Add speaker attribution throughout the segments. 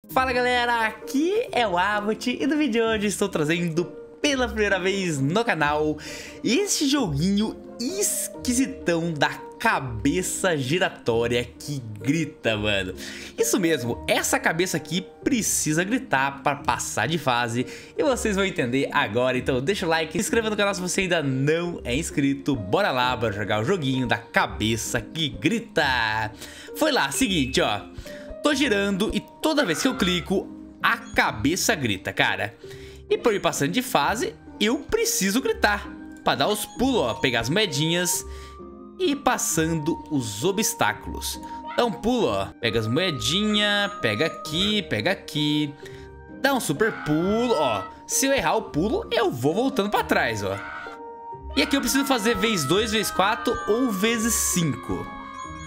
Speaker 1: Fala galera, aqui é o Abbott e no vídeo de hoje estou trazendo pela primeira vez no canal este joguinho esquisitão da cabeça giratória que grita, mano. Isso mesmo, essa cabeça aqui precisa gritar para passar de fase e vocês vão entender agora. Então deixa o like, se inscreva no canal se você ainda não é inscrito. Bora lá para jogar o joguinho da cabeça que grita. Foi lá, seguinte, ó. Tô girando e toda vez que eu clico, a cabeça grita, cara. E pra eu ir passando de fase, eu preciso gritar. Pra dar os pulos, ó, pegar as moedinhas e ir passando os obstáculos. Dá um pulo, ó, pega as moedinhas, pega aqui. Dá um super pulo, ó. Se eu errar o pulo, eu vou voltando pra trás, ó. E aqui eu preciso fazer vezes 2, vezes 4 ou vezes 5.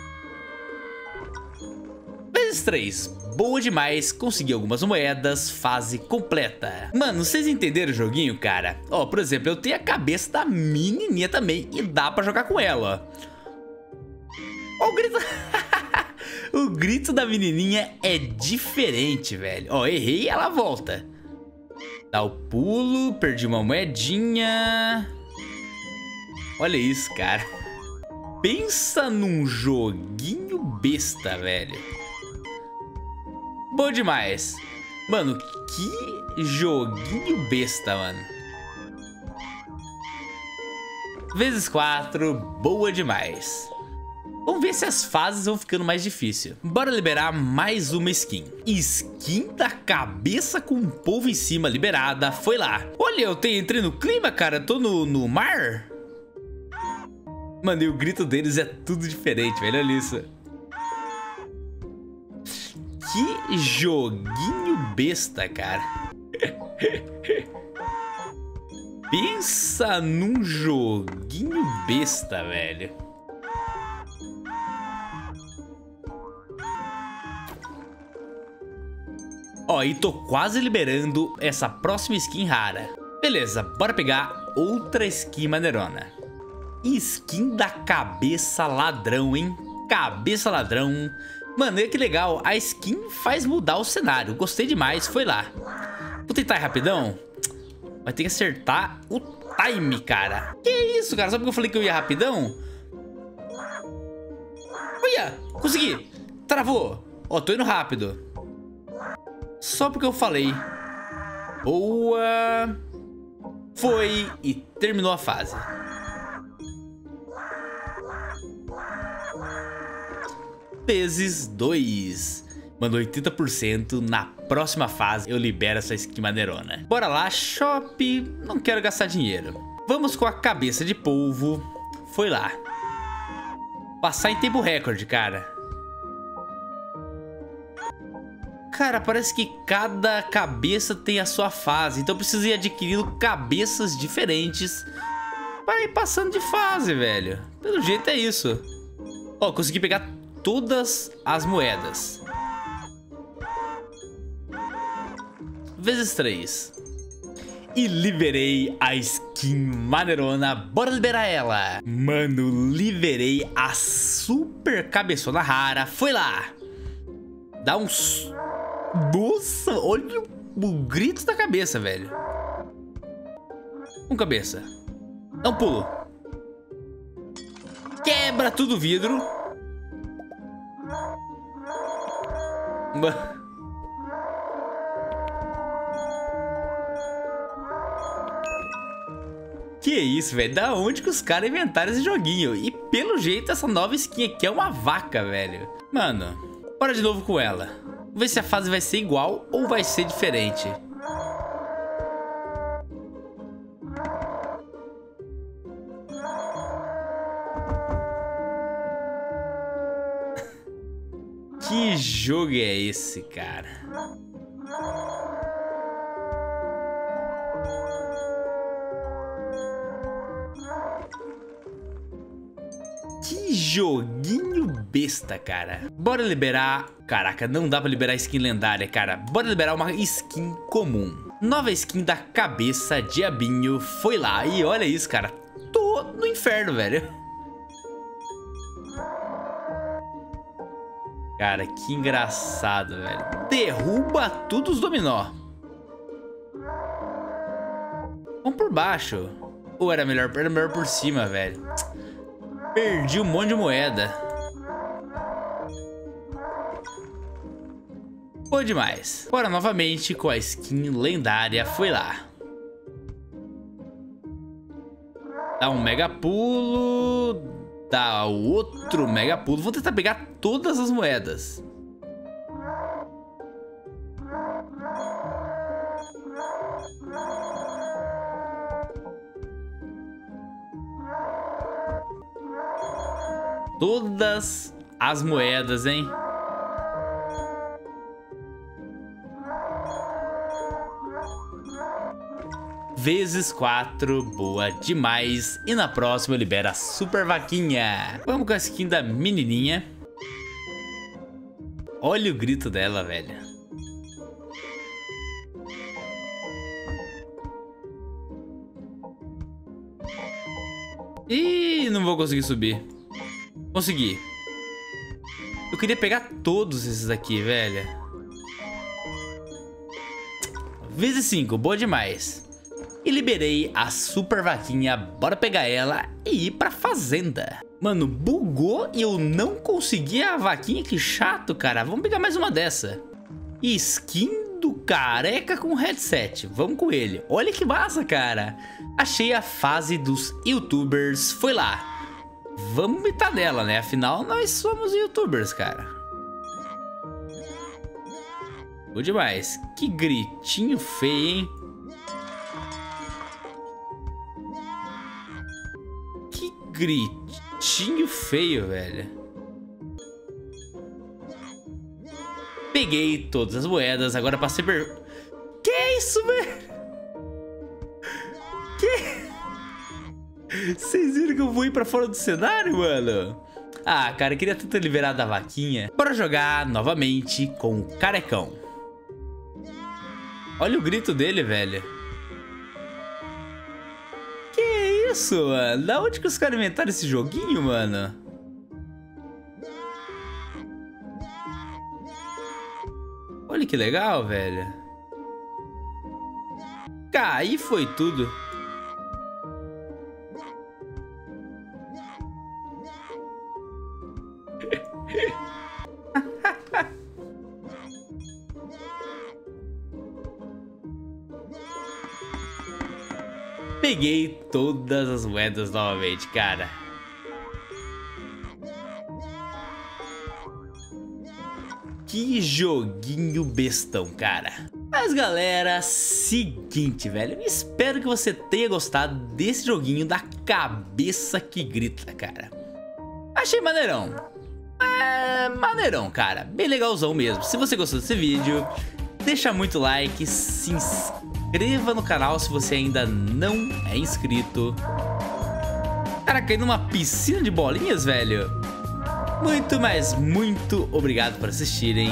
Speaker 1: Vezes 3, boa demais, consegui algumas moedas, fase completa. Mano, vocês entenderam o joguinho, cara? Ó, por exemplo, eu tenho a cabeça da menininha também e dá pra jogar com ela, ó. Ó o grito. O grito da menininha é diferente, velho. Ó, errei e ela volta. Dá o pulo, perdi uma moedinha. Olha isso, cara. Pensa num joguinho besta, velho. Bom demais. Mano, que joguinho besta, mano. Vezes 4, boa demais. Vamos ver se as fases vão ficando mais difíceis. Bora liberar mais uma skin. Skin da cabeça com um polvo em cima liberada. Foi lá. Olha, eu entrei no clima, cara. Tô no mar. Mano, e o grito deles é tudo diferente, velho. Olha isso. Que joguinho besta, cara. Pensa num joguinho besta, velho. Ó, e tô quase liberando essa próxima skin rara. Beleza, bora pegar outra skin maneirona. Skin da cabeça ladrão, hein? Cabeça ladrão. Mano, olha que legal, a skin faz mudar o cenário. Gostei demais, foi lá. Vou tentar ir rapidão. Vai ter que acertar o time, cara. Que isso, cara? Só porque eu falei que eu ia rapidão? Olha, consegui. Travou. Ó, tô indo rápido. Só porque eu falei. Boa. Foi e terminou a fase. Vezes 2. Mano, 80%. Na próxima fase eu libero essa skin maneirona. Bora lá, shop. Não quero gastar dinheiro. Vamos com a cabeça de polvo. Foi lá. Passar em tempo recorde, cara. Cara, parece que cada cabeça tem a sua fase. Então eu preciso ir adquirindo cabeças diferentes para ir passando de fase, velho. Pelo jeito é isso. Ó, consegui pegar todas as moedas. Vezes 3. E liberei a skin maneirona. Bora liberar ela. Mano, liberei a super cabeçona rara. Foi lá. Dá uns... Nossa, olha o grito da cabeça, velho. Um cabeça. Dá um pulo. Quebra tudo o vidro. Que isso, velho? Da onde que os caras inventaram esse joguinho? E pelo jeito essa nova skin aqui é uma vaca, velho. Mano, bora de novo com ela. Vamos ver se a fase vai ser igual ou vai ser diferente. Que jogo é esse, cara? Que joguinho besta, cara. Bora liberar... Caraca, não dá pra liberar skin lendária, cara. Bora liberar uma skin comum. Nova skin da cabeça diabinho. Foi lá. E olha isso, cara. Tô no inferno, velho. Cara, que engraçado, velho. Derruba tudo os dominó. Vamos por baixo. Ou era melhor por cima, velho. Perdi um monte de moeda. Foi demais. Bora novamente com a skin lendária. Foi lá. Dá um mega pulo. Dá outro mega pulo. Vou tentar pegar todas as moedas. Todas as moedas, hein? Vezes 4, boa demais. E na próxima eu libero a super vaquinha. Vamos com a skin da menininha. Olha o grito dela, velho. Ih, não vou conseguir subir. Consegui. Eu queria pegar todos esses aqui, velho. Vezes 5, boa demais. E liberei a super vaquinha. Bora pegar ela e ir pra fazenda. Mano, bugou e eu não consegui a vaquinha. Que chato, cara. Vamos pegar mais uma dessa. Skin do careca com headset. Vamos com ele. Olha que massa, cara. Achei a fase dos youtubers. Foi lá. Vamos mitar dela, né? Afinal, nós somos youtubers, cara. Boa demais. Que gritinho feio, hein? Que gritinho feio, velho. Peguei todas as moedas. Agora passei por... Que isso, velho? Que... Vocês viram que eu vou ir pra fora do cenário, mano? Ah, cara, eu queria tanto liberar da vaquinha. Bora jogar novamente com o carecão. Olha o grito dele, velho. Que isso, mano? Da onde que os caras inventaram esse joguinho, mano? Olha que legal, velho. Caí foi tudo. Peguei todas as moedas novamente, cara. Que joguinho bestão, cara. Mas galera, seguinte, velho. Espero que você tenha gostado desse joguinho da cabeça que grita, cara. Achei maneirão. Maneirão, cara. Bem legalzão mesmo. Se você gostou desse vídeo, deixa muito like, se inscreva no canal se você ainda não é inscrito. Cara, caí numa piscina de bolinhas, velho. Muito, mas muito obrigado por assistirem.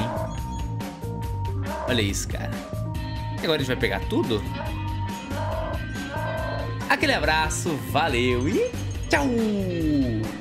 Speaker 1: Olha isso, cara. E agora a gente vai pegar tudo? Aquele abraço, valeu e tchau!